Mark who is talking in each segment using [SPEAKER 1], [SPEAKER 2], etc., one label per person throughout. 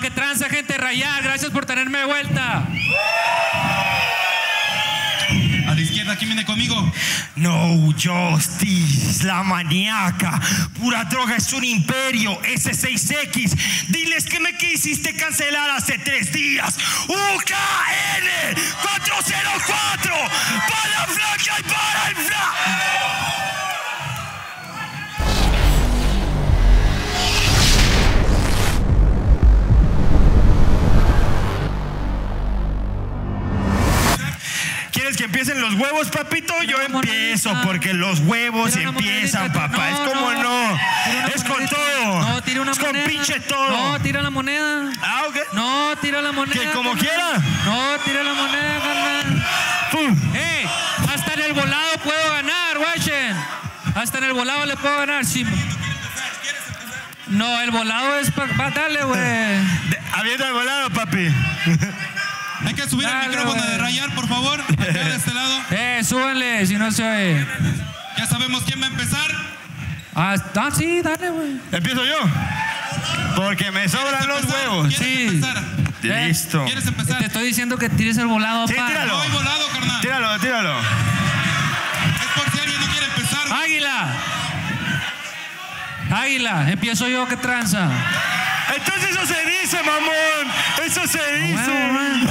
[SPEAKER 1] qué tranza, gente rayar. Gracias por tenerme de vuelta.
[SPEAKER 2] A la izquierda, ¿quién viene conmigo?
[SPEAKER 3] No Justice, la maníaca. Pura droga es un imperio. S6X. Diles que me quisiste cancelar hace 3 días. UKN 404. Para flaca y para el ¿Quieres que empiecen los huevos, papito? Yo empiezo porque los huevos empiezan, papá. Es como no. Es con todo.
[SPEAKER 1] No, tira una moneda.
[SPEAKER 3] Es con pinche todo.
[SPEAKER 1] No, tira la moneda.
[SPEAKER 3] Ah, ok.
[SPEAKER 1] No, tira la moneda.
[SPEAKER 3] Que como
[SPEAKER 1] carnal.
[SPEAKER 3] quiera.
[SPEAKER 1] No, tira la moneda, carnal. Hasta en el volado puedo ganar, guachen. Hasta en el volado le puedo ganar. Sí. No, el volado es para... Dale, güey.
[SPEAKER 3] Avienta el volado, papi.
[SPEAKER 2] Hay que subir el micrófono de rayar, por favor. Acá de este lado.
[SPEAKER 1] Súbanle, si no se oye.
[SPEAKER 2] Ya sabemos quién va a empezar.
[SPEAKER 1] Sí, dale, güey.
[SPEAKER 3] ¿Empiezo yo? Porque me sobran los huevos.
[SPEAKER 2] ¿Quieres empezar?
[SPEAKER 3] Listo.
[SPEAKER 2] ¿Quieres empezar?
[SPEAKER 1] Te estoy diciendo que tires el volado,
[SPEAKER 3] Sí,
[SPEAKER 1] pa.
[SPEAKER 3] tíralo.
[SPEAKER 2] No hay volado, carnal.
[SPEAKER 3] Tíralo, tíralo.
[SPEAKER 2] Es por si alguien no quiere empezar.
[SPEAKER 1] Águila. Águila, empiezo yo, que tranza.
[SPEAKER 3] Entonces eso se dice, mamón. Eso se dice.
[SPEAKER 1] Bueno.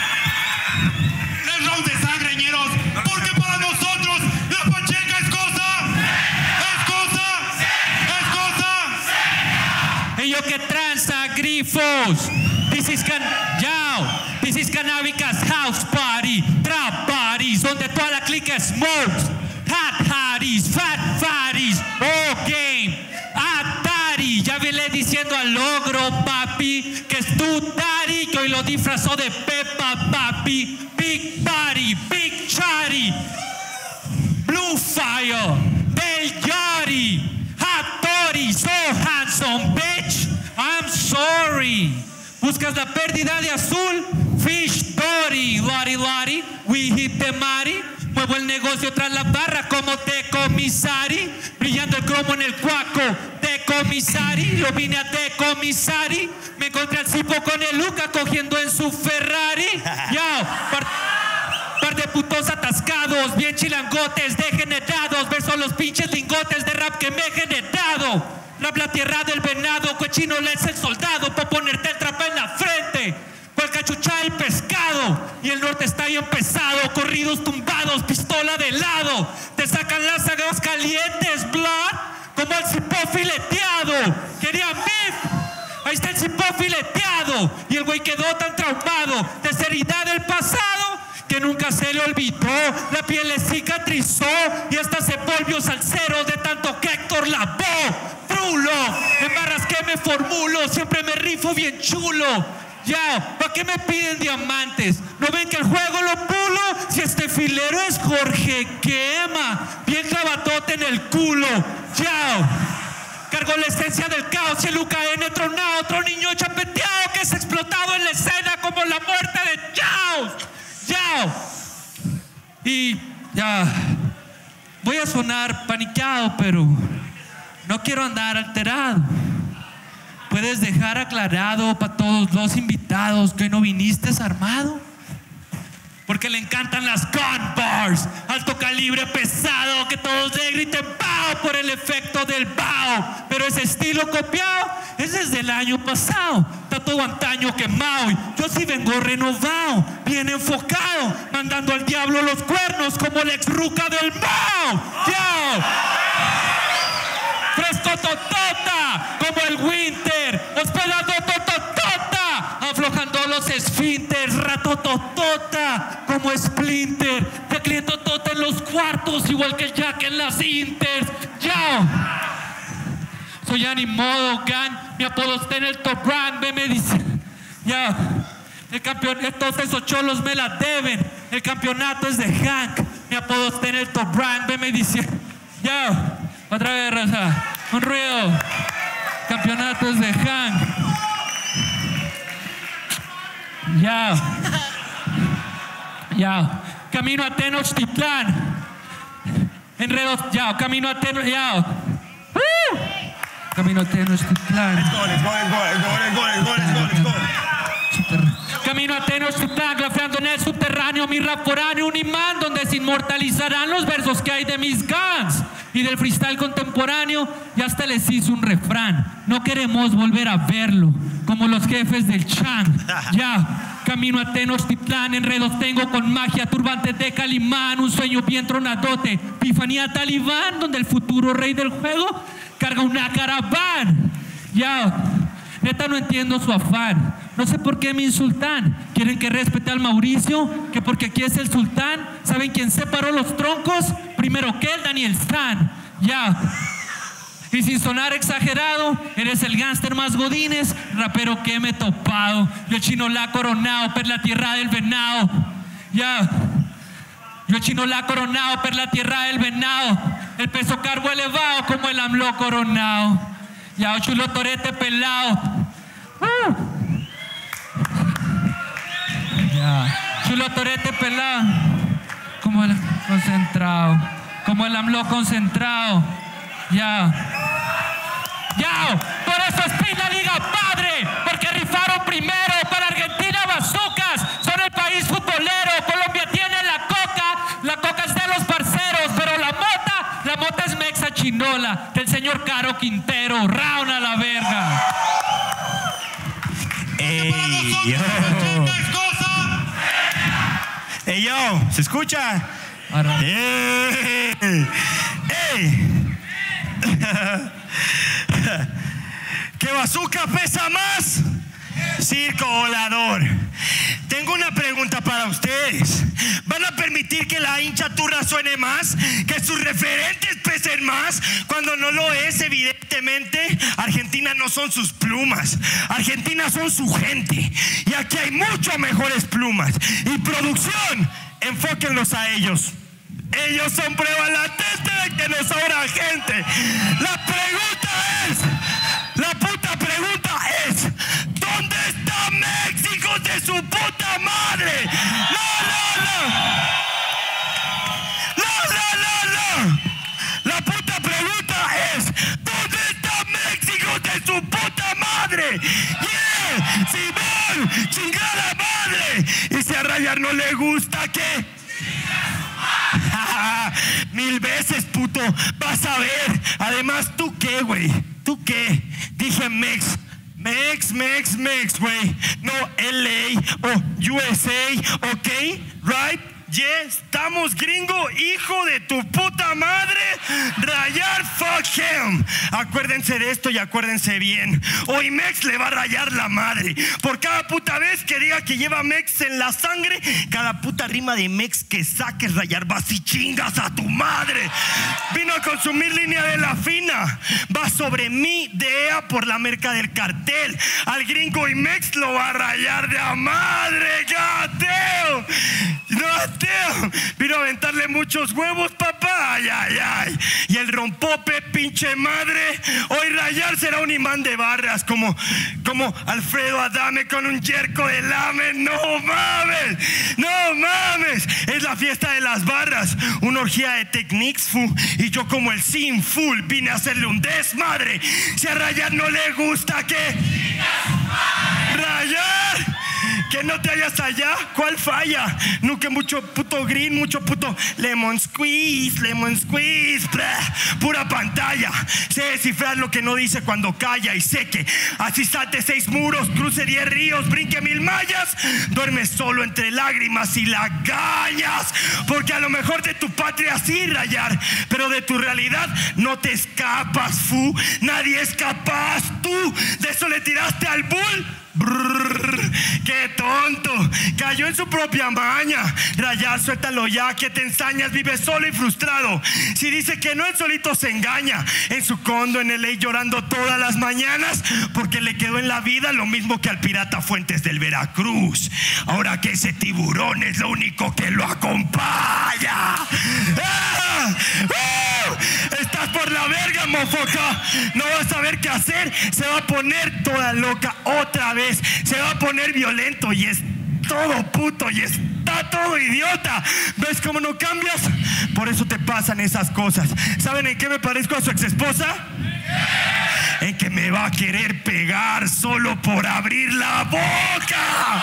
[SPEAKER 2] 3 rounds de sangre, ñeros. Porque para nosotros la pacheca es cosa. Es cosa. Es cosa.
[SPEAKER 1] Y yo, que tranza, grifos. This is Canábicas House Party. Trap parties, donde toda la clica smokes. Hot hotties, fat fatties. Oh, game. Atari, ya vele diciendo al logro, papi, que es tu daddy, que hoy lo disfrazó de Pepa, papi. Big body, big chatty, blue fire, Del Yachty, Hattori, so handsome, bitch, I'm sorry. ¿Buscas la pérdida de azul? Fish Dory, lari lari, we hit the mari. Muevo el negocio tras la barra como decomisari, brillando el cromo en el cuaco, decomisari, lo vine a decomisari, me encontré al cipo con el Luca cogiendo en su Ferrari, par de putos atascados, bien chilangotes, degenerados, verso los pinches lingotes de rap que me he generado, rap la tierra del venado, cochino le es el soldado, pa' ponerte el trapa en la frente. Cual cachucha el pescado y el norte está bien pesado, corridos tumbados, pistola de lado, te sacan las aguas calientes, blood, como el cipó fileteado. Querían beef, ahí está el cipó fileteado y el güey quedó tan traumado de esa herida del pasado que nunca se le olvidó, la piel le cicatrizó y hasta se volvió salsero de tanto que Héctor lavó. Frulo, en barras que me formulo, siempre me rifo bien chulo. Ya, ¿para qué me piden diamantes? ¿No ven que el juego lo pulo? Si este filero es Jorge Quema, bien clavatote en el culo. Ya, cargo la esencia del caos y el UKN tronado, otro niño chapeteado que es explotado en la escena como la muerte de Yao. Yao. Y ya, voy a sonar paniqueado, pero no quiero andar alterado. ¿Puedes dejar aclarado para todos los invitados que hoy no viniste armado? Porque le encantan las gun bars, alto calibre pesado, que todos le griten ¡pau! Por el efecto del ¡pau! Pero ese estilo copiado es desde el año pasado, está todo antaño quemado. Yo sí vengo renovado, bien enfocado, mandando al diablo los cuernos como la ex ruca del Mao. ¡Yo! Fresco totota, como el winter, hospedando tototota, aflojando los esfínteres, ratototota, como Splinter, tecleando tota en los cuartos, igual que Jack en las inters. ¡Yo! Soy Animodo Gang, mi apodo está en el top rank, me dice, ya, el campeón, todos esos cholos me la deben, el campeonato es de Hank, mi apodo está en el top rank, me dice, ya. Otra vez, raza. Un ruido. Campeonatos de Hank. Ya. Ya. Camino a Tenochtitlán. Enredos. Ya. Camino a Tenochtitlán. Ya. Camino a Tenochtitlán.
[SPEAKER 3] Let's go, let's go, let's go, let's go, let's go, let's go, let's go.
[SPEAKER 1] Camino a Tenochtitlán, glafeando en el subterráneo mi rap foráneo, un imán donde se inmortalizarán los versos que hay de mis guns y del freestyle contemporáneo. Y hasta les hice un refrán: no queremos volver a verlo como los jefes del Chan. Ya, camino a Tenochtitlán, enredos tengo con magia, turbantes de Calimán, un sueño bien tronadote, epifanía talibán, donde el futuro rey del juego carga una caravana. Ya, neta no entiendo su afán. No sé por qué me insultan. Quieren que respete al Mauricio, que porque aquí es el sultán. ¿Saben quién separó los troncos? Primero que él, Daniel San. Ya. Y sin sonar exagerado, eres el gánster más godines, rapero que me he topado. Yo chino la coronado per la tierra del venado. Ya. Yo chino la coronado per la tierra del venado. El peso cargo elevado como el AMLO coronado. Ya, chulo torete pelado. Ya. Chulo torete pelado. Como el concentrado. Como el AMLO concentrado. Ya. Ya. Por eso es la Liga Padre. Porque rifaron primero. Para Argentina bazookas. Son el país futbolero. Colombia tiene la coca. La coca es de los parceros. Pero la mota es mexa chinola. Del señor Caro Quintero. Round a la verga.
[SPEAKER 3] Ey, yo, ¿se escucha? ¿Qué bazooka pesa más? Circo volador. Tengo una pregunta para ustedes. ¿Van a permitir que la hincha turra suene más? ¿Que sus referentes pesen más? Cuando no lo es, evidentemente. Argentina no son sus plumas. Argentina son su gente. Y aquí hay mucho mejores plumas. Y producción, enfóquenlos a ellos. Ellos son prueba latente de que nos sobra gente. La puta pregunta es, ¿dónde está México de su puta madre? No. La puta pregunta es, ¿dónde está México de su puta madre? Yeah, Simón, chingada madre. Y si a Rayar no le gusta, ¿qué? 1000 veces, puto, vas a ver. Además, ¿tú qué, güey? ¿Tú qué? Dije Mex, güey. No LA o USA, ¿ok? Right? Yes, estamos gringo, hijo de tu puta madre. Rayar, fuck him. Acuérdense de esto y acuérdense bien. Hoy Mex le va a rayar la madre. Por cada puta vez que diga que lleva Mex en la sangre, cada puta rima de Mex que saques, Rayar, vas y chingas a tu madre. Vino a consumir línea de la fina. Va sobre mi DEA por la merca del cartel. Al gringo y Mex lo va a rayar de a madre. God damn. No, vino a aventarle muchos huevos, papá. Ay. Y el rompope, pinche madre. Hoy Rayar será un imán de barras, como Alfredo Adame con un yerco de lame. No mames. Es la fiesta de las barras, una orgía de techniques, fu. Y yo como el Sinful vine a hacerle un desmadre. Si a Rayar no le gusta, ¿qué? Rayar, que no te hallas allá, ¿cuál falla? Nunca mucho puto green, mucho puto lemon squeeze, blah, pura pantalla. Sé descifrar lo que no dice cuando calla. Y sé que así salte 6 muros, cruce 10 ríos, brinque 1000 mallas, duermes solo entre lágrimas y lagañas. Porque a lo mejor de tu patria sí, Rayar, pero de tu realidad no te escapas, fu. Nadie es capaz, tú. De eso le tiraste al bull. Brrr, ¡qué tonto! Cayó en su propia maña. Rayar, suéltalo ya, que te ensañas. Vive solo y frustrado. Si dice que no, él solito se engaña. En su condo en LA llorando todas las mañanas, porque le quedó en la vida lo mismo que al pirata Fuentes del Veracruz. Ahora que ese tiburón es lo único que lo acompaña. Estás por la verga, mofoca. No vas a saber qué hacer. Se va a poner toda loca otra vez. Se va a poner violento y es todo puto y está todo idiota. ¿Ves cómo no cambias? Por eso te pasan esas cosas. ¿Saben en qué me parezco a su ex esposa? en que me va a querer pegar solo por abrir la boca.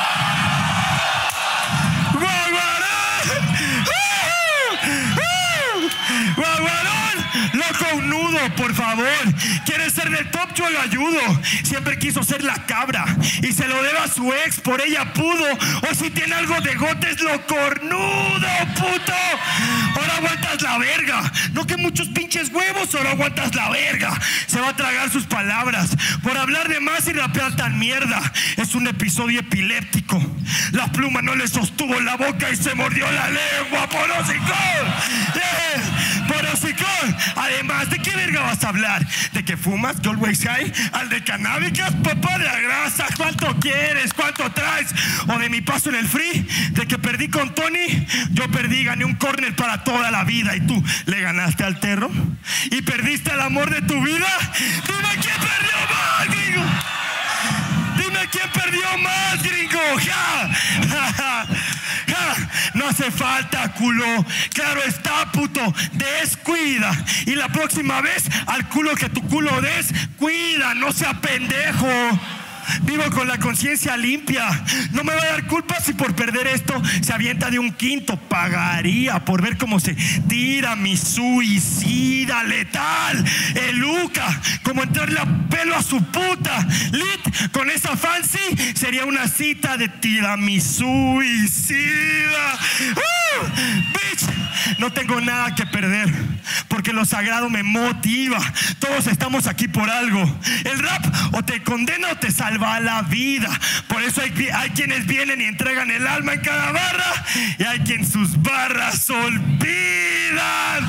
[SPEAKER 3] ¡Guaguarón! Loco, un nudo, por favor. ¿Quieres ser del top? Yo lo ayudo. Siempre quiso ser la cabra y se lo debe a su ex, por ella pudo. O si tiene algo de gotes, lo cornudo, puto. Ahora aguantas la verga. No que muchos pinches huevos, ahora aguantas la verga. Se va a tragar sus palabras por hablar de más y rapear tan mierda. Es un episodio epiléptico. La pluma no le sostuvo la boca y se mordió la lengua por hocicón. Por hocicón. Además, ¿de qué verga vas a hablar? ¿De que fumas? ¿De Always High? ¿Al de canábicas? Papá de la grasa. ¿Cuánto quieres? ¿Cuánto traes? ¿O de mi paso en el free? ¿De que perdí con Tony? Yo perdí, gané un córner para toda la vida. ¿Y tú le ganaste al terro? ¿Y perdiste el amor de tu vida? Dime quién perdió más, gringo. Dime quién perdió más, gringo. ¡Ja! ¡Ja, ja! ¡Ja! No hace falta, culo. Claro está, puto. Descuida. Y la próxima vez, al culo que tu culo des, cuida. No sea pendejo. Vivo con la conciencia limpia. No me va a dar culpa si por perder esto se avienta de un quinto. Pagaría por ver cómo se tira mi suicida letal. El Luca, como entrarle a pelo a su puta. Lit, con esa fancy sería una cita de tira mi suicida. Bitch, no tengo nada que perder porque lo sagrado me motiva. Todos estamos aquí por algo. El rap o te condena o te salva la vida. Por eso hay quienes vienen y entregan el alma en cada barra, y hay quien sus barras olvidan.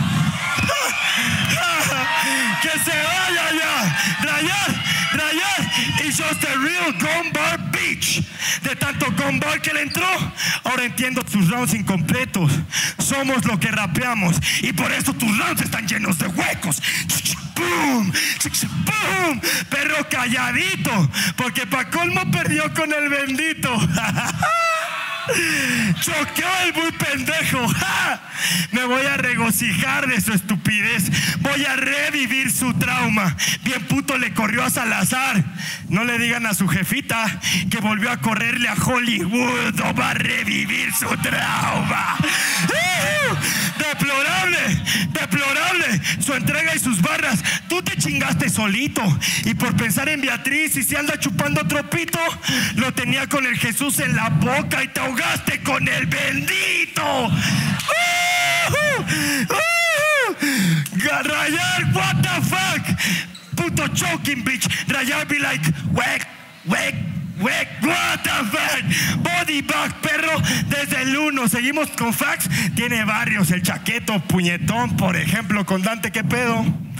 [SPEAKER 3] Que se vaya ya. Rayar is just a real gun bar bitch. De tanto gun bar que le entró, ahora entiendo sus rounds incompletos. Somos lo que rapeamos y por eso tus rounds están llenos de huecos. ¡Pum! ¡Pum! Perro calladito, porque pa' colmo perdió con el bendito. Choqueó el muy pendejo. ¡Ja! Me voy a regocijar de su estupidez. Voy a revivir su trauma. Bien puto le corrió a Salazar. No le digan a su jefita que volvió a correrle a Hollywood. No va a revivir su trauma. Deplorable su entrega y sus barras. Tú te chingaste solito. Y por pensar en Beatriz y si anda chupando tropito, lo tenía con el Jesús en la boca y te ahogaste con el bendito. Rayar, what the fuck. Puto choking bitch. Rayar be like whack. What the fuck. Body bag, perro. Desde el 1 seguimos con fax. Tiene barrios, el chaqueto, puñetón, por ejemplo. Con Dante, ¿qué pedo?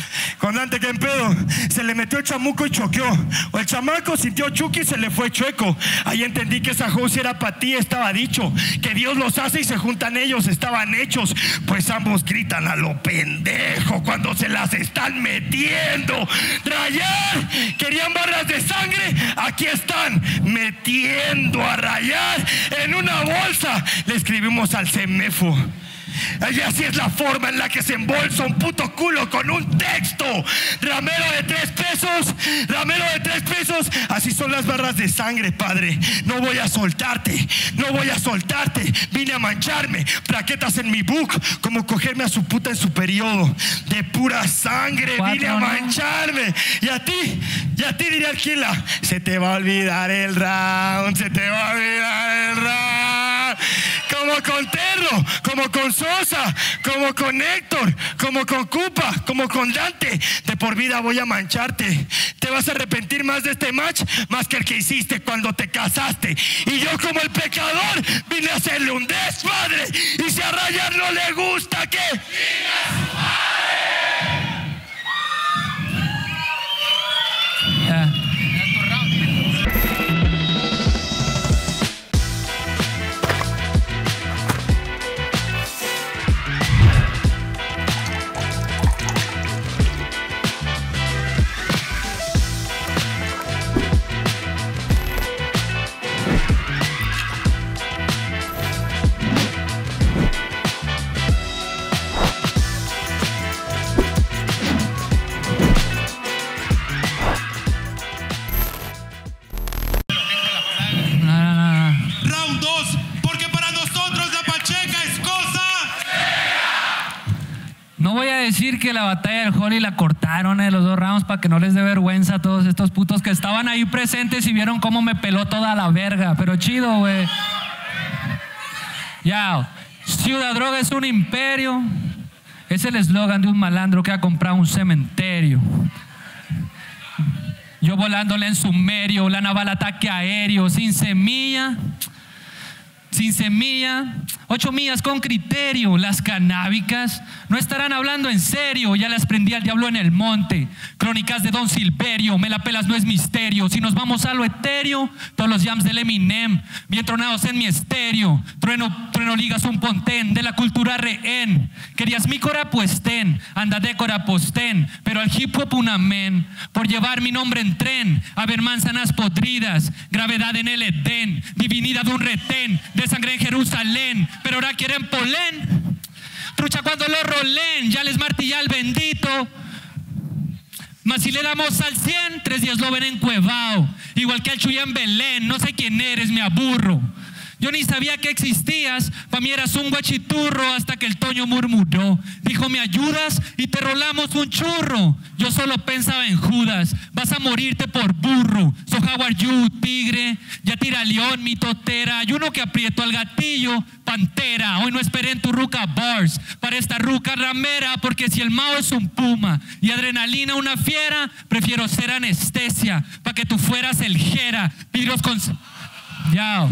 [SPEAKER 3] Se le metió el chamuco y choqueó. O el chamaco sintió chuki y se le fue chueco. Ahí entendí que esa house era para ti, estaba dicho. Que Dios los hace y se juntan ellos, estaban hechos. Pues ambos gritan a lo pendejo cuando se las están metiendo. Rayar, querían barras de sangre, aquí están metiendo a rayar en una bolsa. Le escribimos al CEMEFO. Y así es la forma en la que se embolsa un puto culo con un texto. Ramero de 3 pesos. Así son las barras de sangre, padre. No voy a soltarte. Vine a mancharme. Plaquetas en mi book, como cogerme a su puta en su periodo. De pura sangre vine a mancharme. Y a ti diría Alquila, se te va a olvidar el round. Como con Terro, como con Sosa, como con Héctor, como con Cupa, como con Dante. De por vida voy a mancharte. Te vas a arrepentir más de este match, más que el que hiciste cuando te casaste. Y yo como el pecador vine a hacerle un desmadre. Y si a Rayar no le gusta, ¿qué? ¡Chinga su madre!
[SPEAKER 1] voy a decir que la batalla del Holly la cortaron los 2 rounds para que no les dé vergüenza a todos estos putos que estaban ahí presentes y vieron cómo me peló toda la verga. Pero chido, güey. Ya, Ciudad Droga es un imperio. Es el eslogan de un malandro que ha comprado un cementerio. Yo volándole en sumerio, la naval ataque aéreo, sin semilla. 8 millas con criterio. Las canábicas no estarán hablando en serio. Ya las prendí al diablo en el monte. Crónicas de Don Silverio. Me la pelas, no es misterio. Si nos vamos a lo etéreo, todos los jams del Eminem bien tronados en mi estéreo. Trueno ligas un pontén de la cultura rehén. Querías mi cora, pues ten. Anda de cora, pues ten. Pero al hip hop un amén. Por llevar mi nombre en tren. A ver manzanas podridas. Gravedad en el Edén. Divinidad un retén. De sangre en Jerusalén. Pero ahora quieren polen. Trucha cuando lo rolen. Ya les martilla al bendito. Mas si le damos al 100, 3 días lo ven encuevao. Igual que al Chuya en Belén. No sé quién eres, me aburro. Yo ni sabía que existías. Pa' mí eras un guachiturro. Hasta que el Toño murmuró. Dijo, ¿me ayudas? Y te rolamos un churro. Yo solo pensaba en Judas. Vas a morirte por burro. So how are you, tigre? Ya tira león, mi totera. Hay uno que aprieto al gatillo. Pantera, hoy no esperé en tu ruca bars. Para esta ruca ramera. Porque si el Mao es un puma y adrenalina una fiera, prefiero ser anestesia. Pa' que tú fueras el jera. Vidrios con... Yao.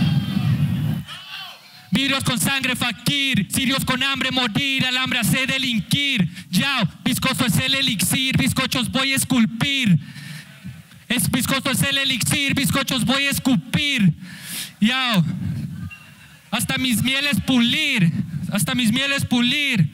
[SPEAKER 1] Vidrios con sangre fakir, sirios con hambre morir, alambre hace delinquir. Yao, viscoso es el elixir, bizcochos voy a esculpir. Es viscoso es el elixir, bizcochos voy a escupir. Yao, hasta mis mieles pulir, hasta mis mieles pulir.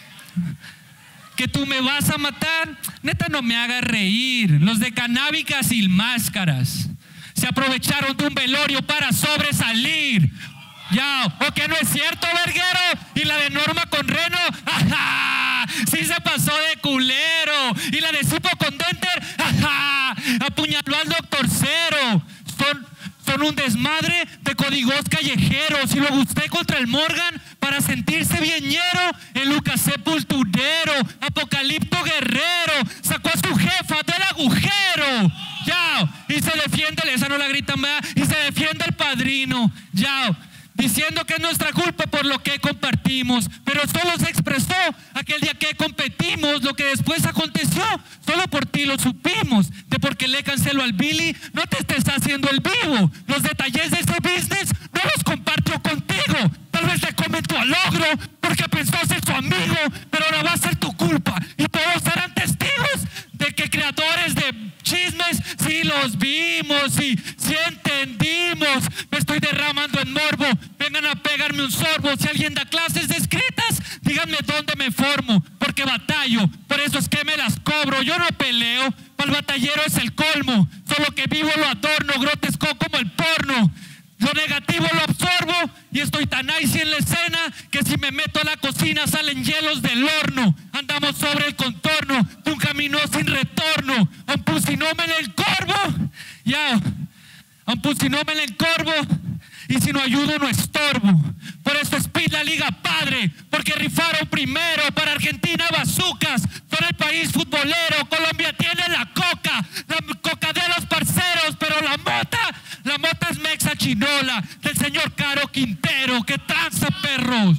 [SPEAKER 1] Que tú me vas a matar, neta no me hagas reír. Los de canábicas y máscaras se aprovecharon de un velorio para sobresalir. Ya, o que no es cierto, verguero. Y la de Norma con Reno, ajá, sí se pasó de culero. Y la de Sipo con Denter, ajá, apuñaló al doctor Cero. Son un desmadre de códigos callejeros. Y luego usted contra el Morgan para sentirse bieñero. El Lucas Sepulturero, Apocalipto Guerrero, sacó a su jefa del agujero. Ya, y se defiende, esa no la gritan, ¿verdad? Y se defiende el padrino. Ya, diciendo que es nuestra culpa por lo que compartimos, pero solo se expresó aquel día que competimos. Lo que después aconteció, solo por ti lo supimos. De por qué le canceló al Billy, no te estés haciendo el vivo. Los detalles de ese business no los compartió contigo. Tal vez le comentó al logro porque pensó ser su amigo, pero ahora va a ser tu culpa. Y todos serán testigos de que creadores de chismes sí los vimos y sí entendimos. Me estoy derramando en morbo, vengan a pegarme un sorbo. Si alguien da clases de escritas, díganme dónde me formo, porque batallo, por eso es que me las cobro. Yo no peleo, para el batallero es el colmo. Solo que vivo lo adorno, grotesco como el porno. Lo negativo lo absorbo y estoy tan icy en la escena que si me meto a la cocina salen hielos del horno. Andamos sobre el contorno de un camino sin retorno. Un pusinómen el corvo. Ya, un pusinómen el corvo. Y si no ayudo no estorbo. Por eso Speed la liga padre, porque rifaron primero. Para Argentina bazucas, son el país futbolero. Colombia tiene la coca de los parceros. Pero la mota es mexa chinola del señor Caro Quintero. Que tranza, perros.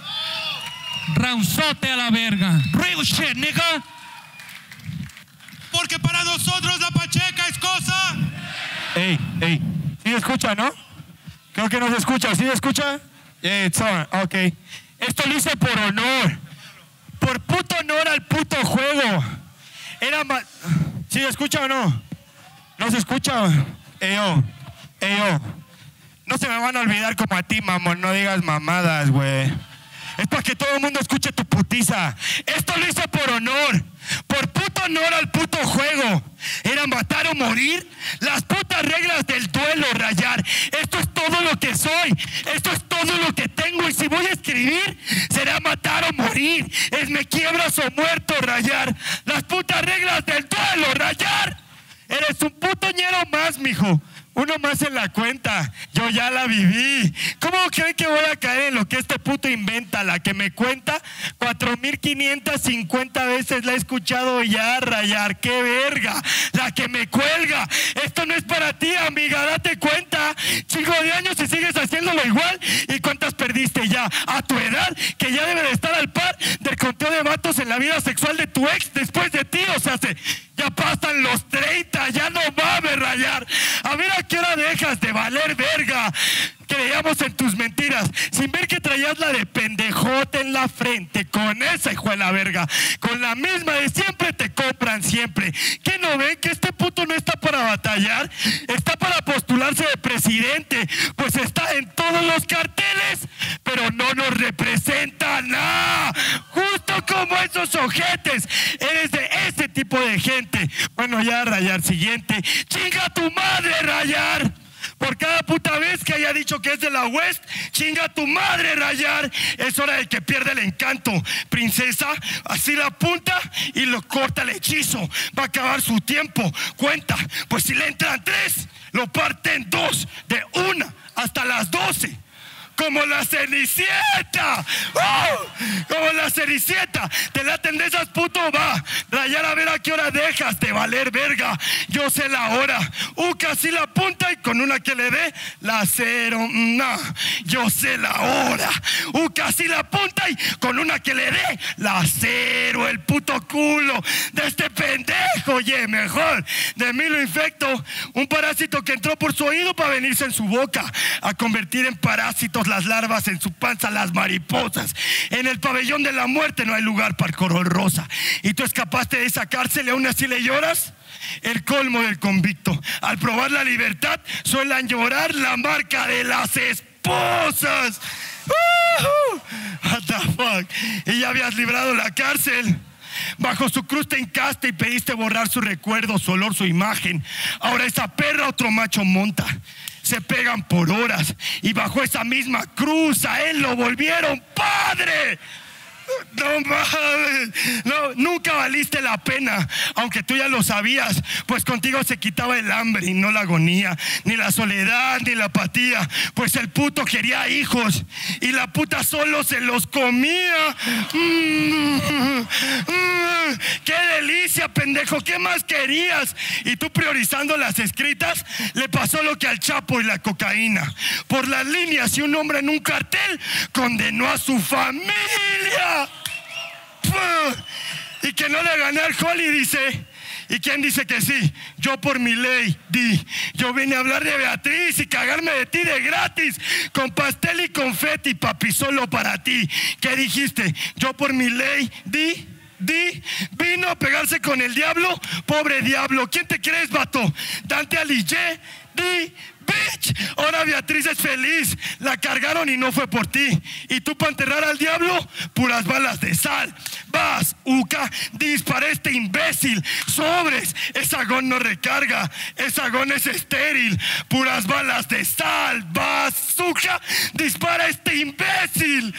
[SPEAKER 1] Raunzote a la verga. Real shit, nigga.
[SPEAKER 2] Porque para nosotros la pacheca es cosa.
[SPEAKER 3] Ey, ¿sí escucha, no? Creo que no se escucha. ¿Sí se escucha? It's on. Ok. Esto lo hice por honor. Por puto honor al puto juego. ¿Sí se escucha o no? ¿No se escucha? Yo. No se me van a olvidar como a ti, mamón. No digas mamadas, güey. Es para que todo el mundo escuche tu putiza. Esto lo hice por honor. Por puto honor al puto juego. Era matar o morir. Las putas reglas del duelo, rayar. Esto es todo lo que soy. Esto es todo lo que tengo. Y si voy a escribir, será matar o morir. Es me quiebras o muerto, rayar. Las putas reglas del duelo, rayar. Eres un puto ñero más, mijo. uno más en la cuenta. Yo ya la viví. ¿Cómo creen que voy a caer en lo que este puto inventa? La que me cuenta 4,550 veces la he escuchado ya rayar. ¡Qué verga! La que me cuelga. Esto no es para ti, amiga, date cuenta. Chingo de años y sigues haciéndolo igual. ¿Y cuántas perdiste ya? A tu edad, que ya debe de estar al par del conteo de vatos en la vida sexual de tu ex después de ti. O sea, ya pasan los 30, ya no mames, rayar. A ver a qué hora dejas de valer verga. Creíamos en tus mentiras, sin ver que traías la de pendejote en la frente. Con esa hijo de la verga, con la misma de siempre te compran siempre. ¿Qué no ven que este puto no está para batallar? Está para postularse de presidente, pues está en todos los carteles, pero no nos representa nada. Justo como esos ojetes, eres de ese tipo de gente. Bueno, ya, rayar, siguiente. ¡Chinga tu madre, rayar! Por cada puta vez que haya dicho que es de la West, chinga tu madre, rayar. Es hora de que pierda el encanto. Princesa, así la apunta y lo corta el hechizo. Va a acabar su tiempo. Cuenta, pues si le entran 3, lo parten 2, de 1 hasta las 12. Como la Cenicienta. Como la Cenicienta. Te laten de esas, puto, va. Rayar, a ver a qué hora dejas de valer verga. Yo sé la hora. Casi la punta y con una que le dé la 0. No, yo sé la hora. Casi la punta y con una que le dé la 0. El puto culo de este pendejo. Oye, mejor de mí lo infecto. Un parásito que entró por su oído para venirse en su boca a convertir en parásitos las larvas, en su panza las mariposas. En el pabellón de la muerte no hay lugar para el color rosa. Y tú escapaste de esa cárcel y aún así le lloras. El colmo del convicto. Al probar la libertad suelen llorar la marca de las esposas. What the fuck. Y ya habías librado la cárcel. Bajo su cruz te hincaste y pediste borrar su recuerdo, su olor, su imagen. Ahora esa perra otro macho monta. Se pegan por horas y bajo esa misma cruz a él lo volvieron padre. No mames, no, nunca valiste la pena, aunque tú ya lo sabías, pues contigo se quitaba el hambre y no la agonía, ni la soledad, ni la apatía, pues el puto quería hijos y la puta solo se los comía. ¡Qué delicia, pendejo! ¿Qué más querías? Y tú priorizando las escritas, le pasó lo que al Chapo y la cocaína. Por las líneas y un hombre en un cartel condenó a su familia. Y que no le gané al Holly, dice. ¿Y quién dice que sí? Yo por mi ley di. Yo vine a hablar de Beatriz y cagarme de ti de gratis, con pastel y confeti, papi, solo para ti. ¿Qué dijiste? Yo por mi ley di. Vino a pegarse con el diablo. Pobre diablo. ¿Quién te crees, vato? Dante Alighieri. Bitch, ahora Beatriz es feliz. La cargaron y no fue por ti. Y tú para enterrar al diablo, puras balas de sal. Vas, dispara este imbécil. Sobres, esa gon no recarga. Esa gon es estéril. Puras balas de sal. Bazooka, dispara este imbécil.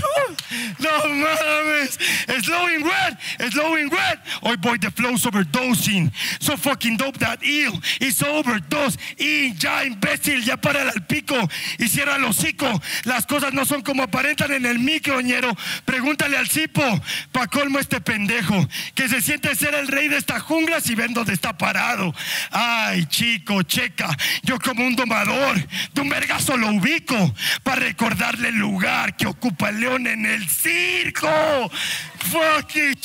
[SPEAKER 3] No mames. Slowing wet. Hoy boy, the flow's overdosing. So fucking dope that ill. It's overdose. Y ya imbécil, ya párale al pico y cierra el hocico. Las cosas no son como aparentan en el micro, ñero. Pregúntale al cipo. Pa' colmo este pendejo que se siente ser el rey de esta jungla si ven dónde está parado. Ay, chico, checa. Yo como un domador de un vergazo lo ubico para recordarle el lugar que ocupa el león en el circo. Fucking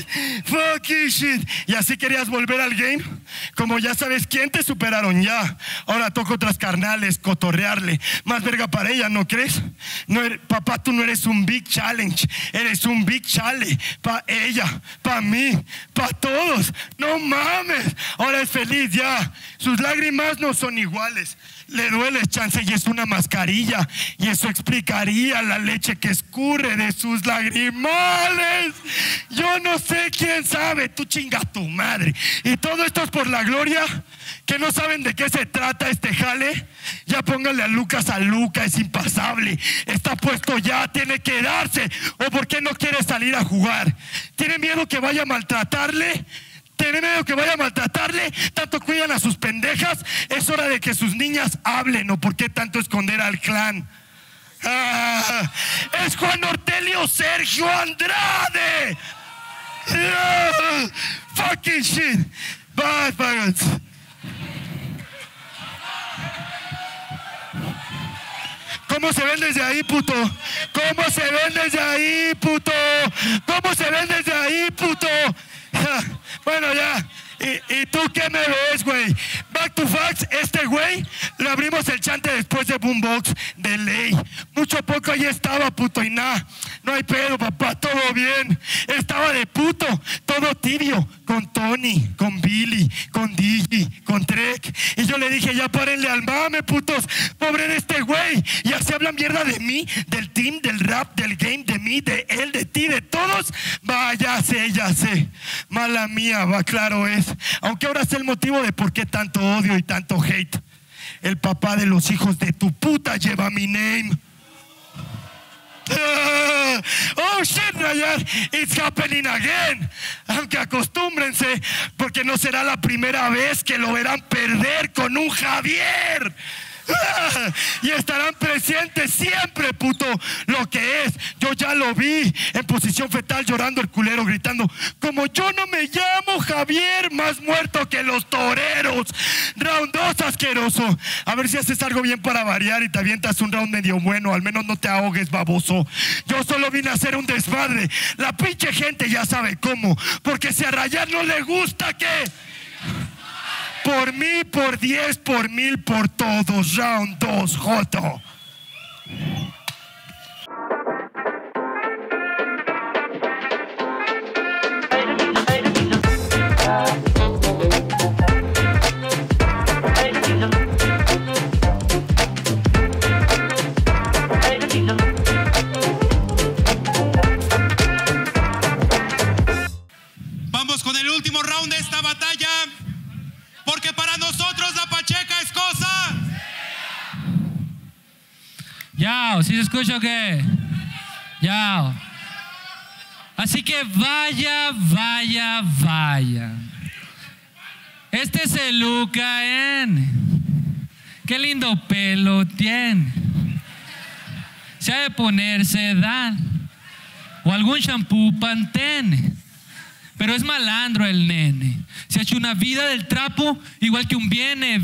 [SPEAKER 3] shit. ¿Y así querías volver al game? Como ya sabes quién te superaron ya. Ahora toca otras carnales, cotorrearle. Más verga para ella, ¿no crees? No papá, tú no eres un big challenge. Eres un big chale. Pa' ella, pa' mí, pa' todos. No mames. Ahora es feliz ya. Sus lágrimas no son iguales. Le duele chance y es una mascarilla. Y eso explicaría la leche que escurre de sus lagrimales. Yo no sé, quién sabe. Tú chinga tu madre. Y todo esto es por la gloria. Que no saben de qué se trata este jale. Ya póngale a Lucas Luca, es impasable. Está puesto ya, tiene que darse. ¿O por qué no quiere salir a jugar? ¿Tiene miedo que vaya a maltratarle? Tiene miedo que vaya a maltratarle, tanto cuidan a sus pendejas. Es hora de que sus niñas hablen, ¿o por qué tanto esconder al clan? Es Juan Ortelio Sergio Andrade. Fucking shit. Bye, bye. ¿Cómo se ven desde ahí, puto? ¿Cómo se ven desde ahí, puto? ¿Cómo se ven desde ahí, puto? Bueno, ya. ¿Y tú qué me ves, güey? Back to facts, este güey le abrimos el chante después de Boombox de ley. Mucho poco ahí estaba, puto, y nada. No hay pedo, papá, todo bien. Estaba de puto, todo tibio, con Tony, con Billy, con Digi, con Trek. Y yo le dije, ya párenle al mame, putos. Pobre de este güey. Y así hablan mierda de mí, del team, del rap, del game, de mí, de él, de ti, de todos. Va, ya sé. Mala mía, va, claro es. Aunque ahora sé el motivo de por qué tanto odio y tanto hate. El papá de los hijos de tu puta lleva mi name. Oh shit, Ryan, it's happening again. Aunque acostúmbrense, porque no será la primera vez que lo verán perder con un Javier. Y estarán presentes siempre, puto. Lo que es, yo ya lo vi en posición fetal llorando el culero, gritando: como yo no me llamo Javier, más muerto que los toreros. Round 2, asqueroso. A ver si haces algo bien para variar y te avientas un round medio bueno. Al menos no te ahogues, baboso. Yo solo vine a hacer un desmadre. La pinche gente ya sabe cómo, porque si a Rayar no le gusta, ¿qué? Por mí, por 10, por 1000, por todos. Round 2, joto.
[SPEAKER 2] Vamos con el último round de esta batalla. Porque para nosotros la Pacheca es cosa.
[SPEAKER 1] Yao, ¿sí se escucha o qué? Yao. Así que vaya. Este es el Luca N. Qué lindo pelo tiene. Se ha de poner sedal o algún shampoo Pantene. Pero es malandro el nene. Se ha hecho una vida del trapo, igual que un viene.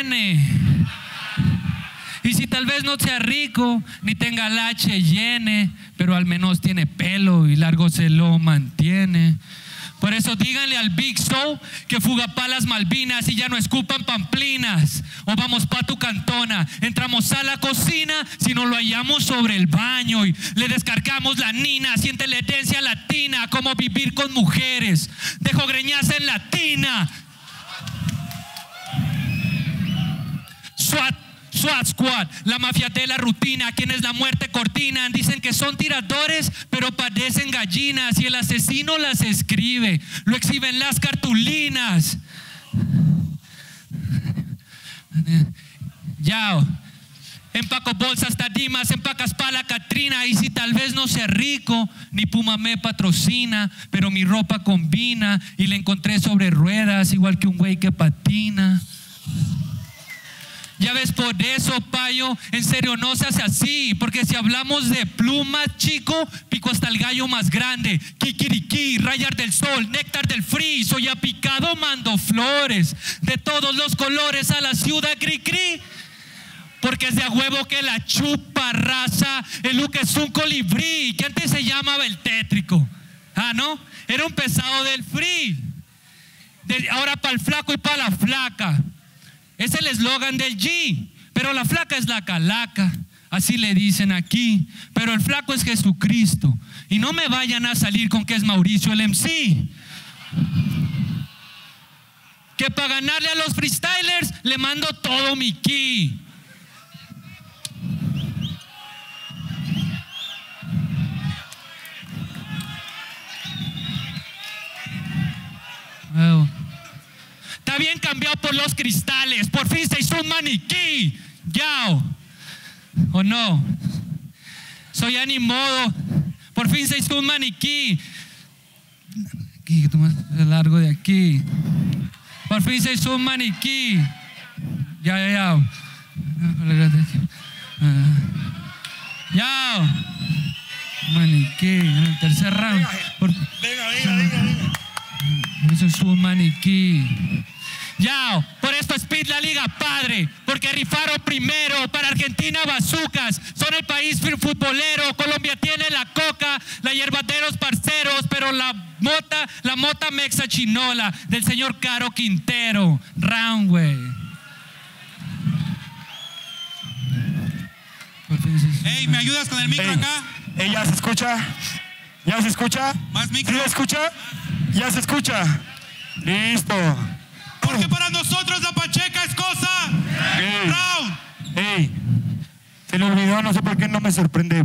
[SPEAKER 1] Y si tal vez no sea rico, ni tenga el H llene, pero al menos tiene pelo y largo se lo mantiene. Por eso díganle al Big Show que fuga pa' las Malvinas y ya no escupan pamplinas. O vamos pa' tu cantona, entramos a la cocina si no lo hallamos sobre el baño y le descargamos la nina. Siente la herencia latina, como vivir con mujeres. Dejo greñas en latina. SWAT Squad, la mafia de la rutina, quienes la muerte cortinan. Dicen que son tiradores, pero parecen gallinas. Y el asesino las escribe, lo exhiben las cartulinas. Yao. Empaco bolsas tadimas, empacas pa' la Catrina. Y si tal vez no sea rico, ni Puma me patrocina, pero mi ropa combina. Y la encontré sobre ruedas, igual que un güey que patina. Ya ves, por eso, payo, en serio no se hace así. Porque si hablamos de plumas, chico, pico hasta el gallo más grande. Kikiriki, rayar del sol, néctar del free. Soy apicado, mando flores de todos los colores a la ciudad cri-cri. Porque es de a huevo que la chupa raza. El look es un colibrí, que antes se llamaba el tétrico. Ah, ¿no? Era un pesado del free. Ahora para el flaco y para la flaca. Es el eslogan del G, pero la flaca es la calaca, así le dicen aquí, pero el flaco es Jesucristo. Y no me vayan a salir con que es Mauricio el MC. Que para ganarle a los freestylers le mando todo mi ki. Oh. Está bien cambiado por los cristales. Por fin se hizo un maniquí. Yao. ¿O no? Soy ya ni modo. Por fin se hizo un maniquí. Aquí, toma el largo de aquí. Por fin se hizo un maniquí. Ya. Maniquí, en el tercer round.
[SPEAKER 3] Venga.
[SPEAKER 1] Eso es un maniquí. Ya, por esto Speed la liga padre, porque rifaron primero. Para Argentina bazucas, son el país futbolero. Colombia tiene la coca, la hierbateros parceros, pero la mota mexa chinola del señor Caro Quintero. Round, güey.
[SPEAKER 2] Ey, ¿me ayudas con el micro acá?
[SPEAKER 3] ¿Ya se escucha? ¿Ya se escucha?
[SPEAKER 2] ¿Más micro?
[SPEAKER 3] ¿Sí se escucha? ¿Ya se escucha? Listo.
[SPEAKER 2] Porque para nosotros la Pacheca es cosa. Round.
[SPEAKER 3] Ey, se le olvidó, no sé por qué no me sorprende.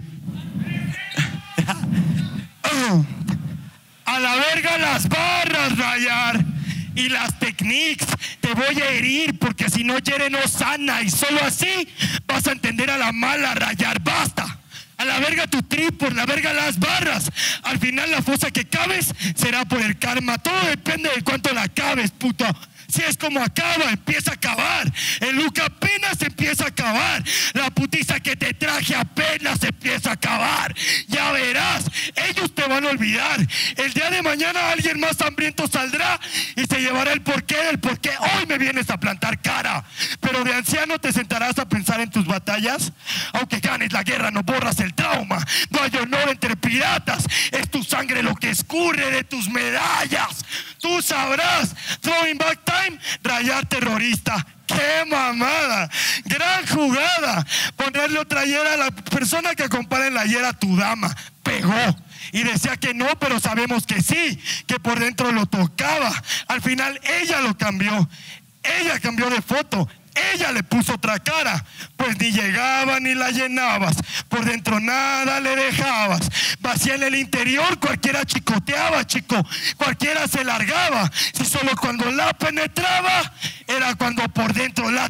[SPEAKER 3] A la verga las barras, Rayar. Y las techniques, te voy a herir porque si no hiere no sana y solo así vas a entender a la mala, Rayar, basta. A la verga tu trip, por la verga las barras. Al final la fosa que cabes será por el karma. Todo depende de cuánto la cabes, puto. Si es como acaba, empieza a acabar. El look apenas empieza a acabar. La putiza que te traje apenas empieza a acabar. Ya verás, ellos te van a olvidar. El día de mañana alguien más hambriento saldrá y se llevará el porqué del por qué hoy me vienes a plantar cara. Pero de anciano te sentarás a pensar en tus batallas. Aunque ganes la guerra no borras el trauma. No hay honor entre piratas. Es tu sangre lo que escurre de tus medallas. Tú sabrás. Throwing back time, Rayar terrorista. ¡Qué mamada! ¡Gran jugada! Ponerle otra hiera a la persona que acompaña en la hiera a tu dama. Pegó. Y decía que no, pero sabemos que sí, que por dentro lo tocaba. Al final ella lo cambió. Ella cambió de foto. Ella le puso otra cara, pues ni llegaba ni la llenabas, por dentro nada le dejabas. Vacía en el interior, cualquiera chicoteaba, chico, cualquiera se largaba. Si solo cuando la penetraba, era cuando por dentro la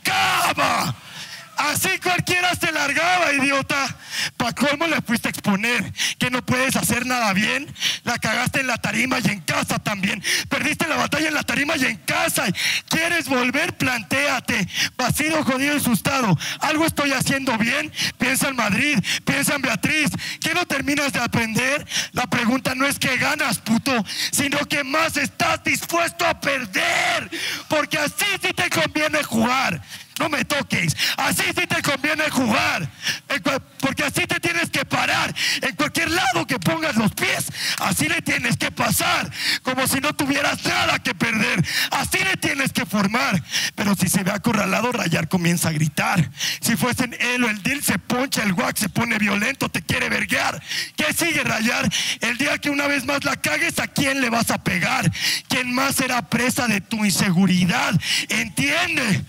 [SPEAKER 3] tocaba. Así cualquiera se largaba, idiota. ¿Pa' cómo le fuiste a exponer? ¿Que no puedes hacer nada bien? La cagaste en la tarima y en casa también. Perdiste la batalla en la tarima y en casa. ¿Quieres volver? Plantéate. Vacío, jodido y asustado. ¿Algo estoy haciendo bien? Piensa en Madrid, piensa en Beatriz. ¿Qué no terminas de aprender? La pregunta no es que ganas, puto, sino que más estás dispuesto a perder. Porque así sí te conviene jugar. No me toques, así sí te conviene jugar, porque así te tienes que parar. En cualquier lado que pongas los pies, así le tienes que pasar, como si no tuvieras nada que perder. Así le tienes que formar. Pero si se ve acorralado, Rayar comienza a gritar. Si fuesen él o el deal, se poncha el guac, se pone violento, te quiere verguear. ¿Qué sigue, Rayar? El día que una vez más la cagues, ¿a quién le vas a pegar? ¿Quién más será presa de tu inseguridad? Entiende.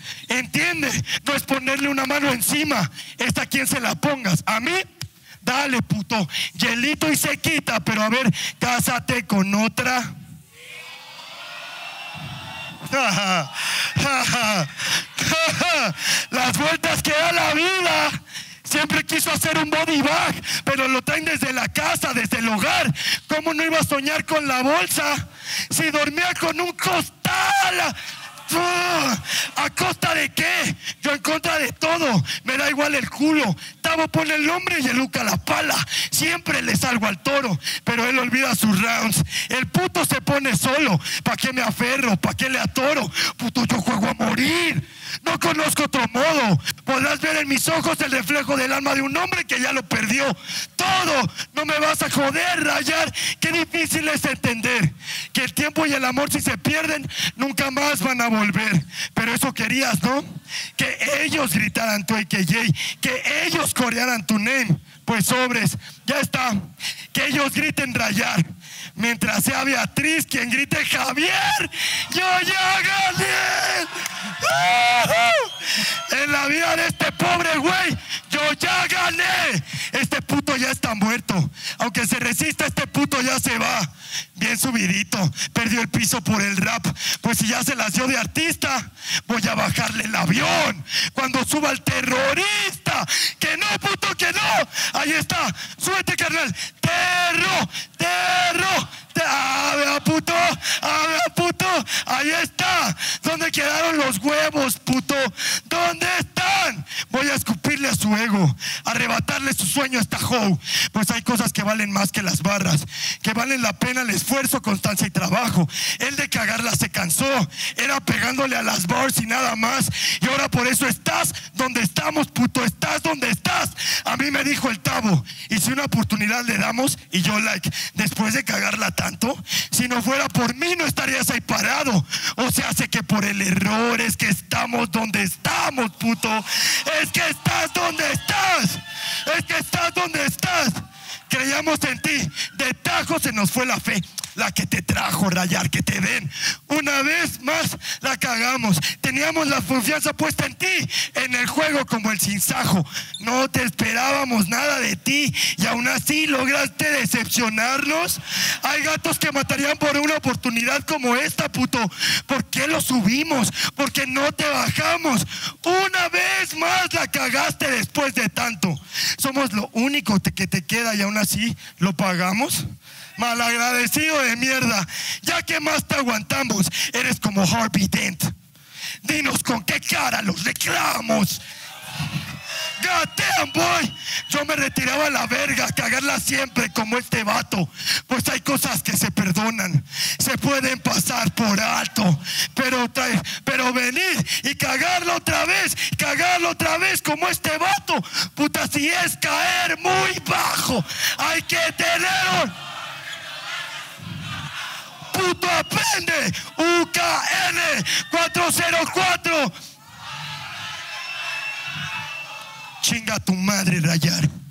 [SPEAKER 3] No es ponerle una mano encima, es a quien se la pongas. A mí, dale, puto, hielito y se quita. Pero a ver, cásate con otra. Las vueltas que da la vida. Siempre quiso hacer un body bag, pero lo traen desde la casa, desde el hogar. ¿Cómo no iba a soñar con la bolsa si dormía con un costal? ¿A costa de qué? Yo en contra de todo. Me da igual el culo. Tavo pone el hombre y el Luca la pala. Siempre le salgo al toro, pero él olvida sus rounds. El puto se pone solo. ¿Pa' qué me aferro? ¿Pa' qué le atoro? Puto, yo juego a morir. No conozco otro modo. Podrás ver en mis ojos el reflejo del alma de un hombre que ya lo perdió todo. No me vas a joder, Rayar. Qué difícil es entender que el tiempo y el amor, si se pierden, nunca más van a volver. Pero eso querías, ¿no? Que ellos gritaran tu AKJ, que ellos corearan tu name. Pues sobres, ya está. Que ellos griten Rayar, mientras sea Beatriz quien grite Javier. ¡Yo ya gané! En la vida de este pobre güey, yo ya gané. Este puto ya está muerto. Aunque se resista, este puto ya se va. Bien subidito, perdió el piso por el rap. Pues si ya se las dio de artista, voy a bajarle el avión cuando suba el terrorista. Que no, puto, que no. Ahí está, súbete, carnal. A ver, puto, ahí está. ¿Dónde quedaron los huevos, puto? ¿Dónde están? Voy a escupirle a su ego, arrebatarle su sueño a esta hoe. Pues hay cosas que valen más que las barras, que valen la pena el esfuerzo, constancia y trabajo. El de cagarla se cansó, era pegándole a las bars y nada más. Y ahora por eso estás donde estamos, puto, estás donde estás. A mí me dijo el Tavo, y si una oportunidad le damos, y yo like, después de cagarla tanto, si no fuera por mí no estarías ahí parado. O sea, hace que por el error es que estamos donde estamos, puto. Es que estás donde estás. Es que estás donde estás. Creíamos en ti, de tajo se nos fue la fe. La que te trajo, rayar, que te den. Una vez más la cagamos. Teníamos la confianza puesta en ti, en el juego como el sinsajo. No te esperábamos nada de ti y aún así lograste decepcionarnos. Hay gatos que matarían por una oportunidad como esta, puto. ¿Por qué lo subimos? Porque no te bajamos. Una vez más la cagaste después de tanto. Somos lo único que te queda y aún así lo pagamos. Malagradecido de mierda. Ya que más te aguantamos, eres como Harvey Dent. Dinos con qué cara los reclamos. God damn, boy. Yo me retiraba a la verga, a cagarla siempre como este vato. Pues hay cosas que se perdonan, se pueden pasar por alto. Pero venir y cagarlo otra vez como este vato, puta, si es caer muy bajo, hay que tener puto, aprende. UKN 404. Chinga tu madre, rayar.